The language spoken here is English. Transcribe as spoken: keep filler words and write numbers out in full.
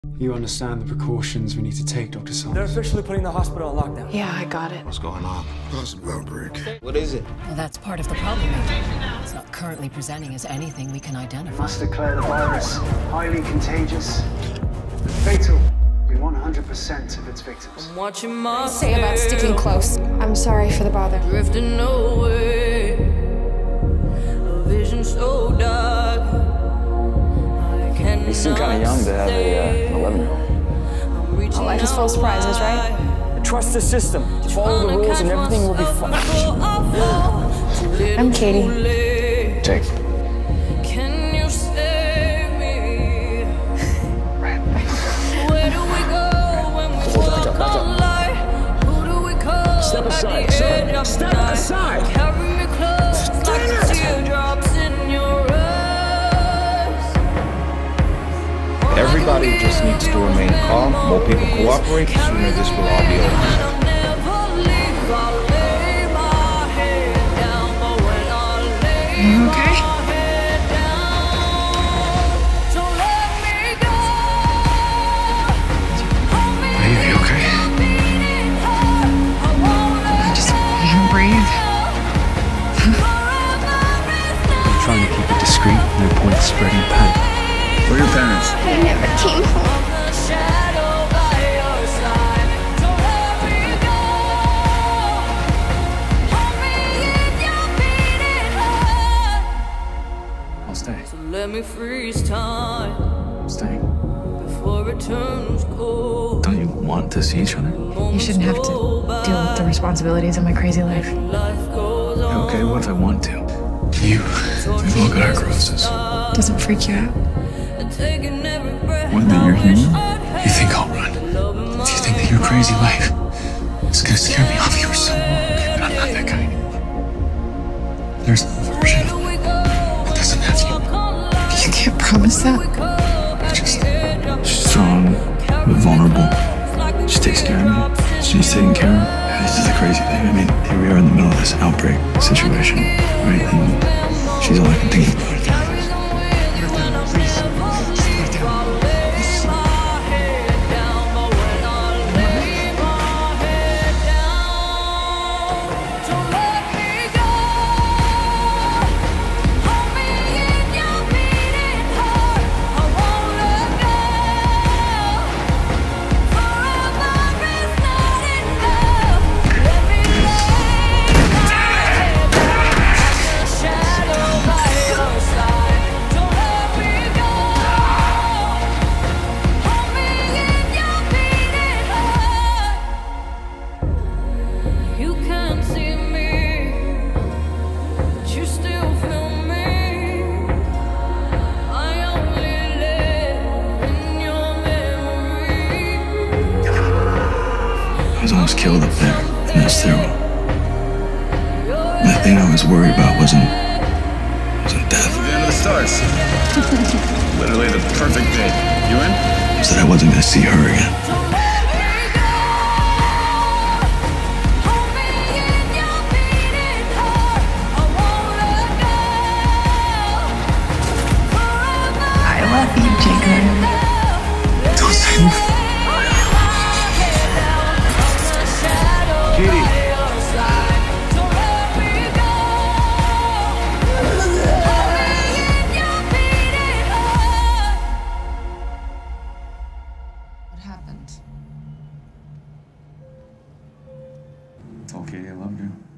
You understand the precautions we need to take, Doctor Summers. They're officially putting the hospital on lockdown. Yeah, I got it. What's going on? Positive outbreak. What is it? Well, that's part of the problem, Major. It's not currently presenting as anything we can identify. Must declare the virus highly contagious. Fatal. We want one hundred percent of its victims. I'm watching my Say about sticking close. I'm sorry for the bother. Drifting away. A vision so dark. I cannot You seem kind of young to have a, uh, an eleven-year-old. All life is full of surprises, right? Trust the system. Follow the rules and everything will be fine. I'm Katie. Jake. Can you save me? Where do we go when we walk on light? Who do we call? Step aside, at the sir. edge of Step the night? aside. Carry me close like the teardrops in your eyes. Everybody just needs to remain calm. More people cooperate, the sooner this will all be over. I'll never leave. I'll lay my head down, but when I lay You okay? my head down, don't let me go. Hold me Are you okay? beating heart. I won't let I just can't breathe. forever is not Trying to keep it discreet, no point spreading panic. Where are your parents? I never came home. the shadow by your side. Don't let me go. Hold me in your beating heart. I'll stay. So let me freeze time I'm staying. before it turns cold. Don't you want to see each other? You shouldn't have to deal with the responsibilities of my crazy life. Life goes on. Okay, what if I want to? You, we've all got our crosses. Doesn't freak you out? Taking every breath What, that you're I wish human? I'd You think I'll run? have. Do you think that your crazy life is gonna scare me off you for so long? But I'm not that guy anymore. There's no version of me that doesn't have you. You can't promise that. Just strong, but vulnerable. She takes care of me. She's taking care of me. This is the crazy thing. I mean, here we are in the middle of this outbreak situation, right? And she's all I can think about. You can't see me, but you still feel me. I only live in your memory. I was almost killed up there in that stairwell. The thing I was worried about wasn't wasn't death. The end of the stars. Literally the perfect date. You in? It was that I wasn't gonna see her again. Don't let me go. Hold me in your beating heart. I won't let go. Forever I love you, Jacob. Don't say anything. Katie. What happened? It's okay, I love you.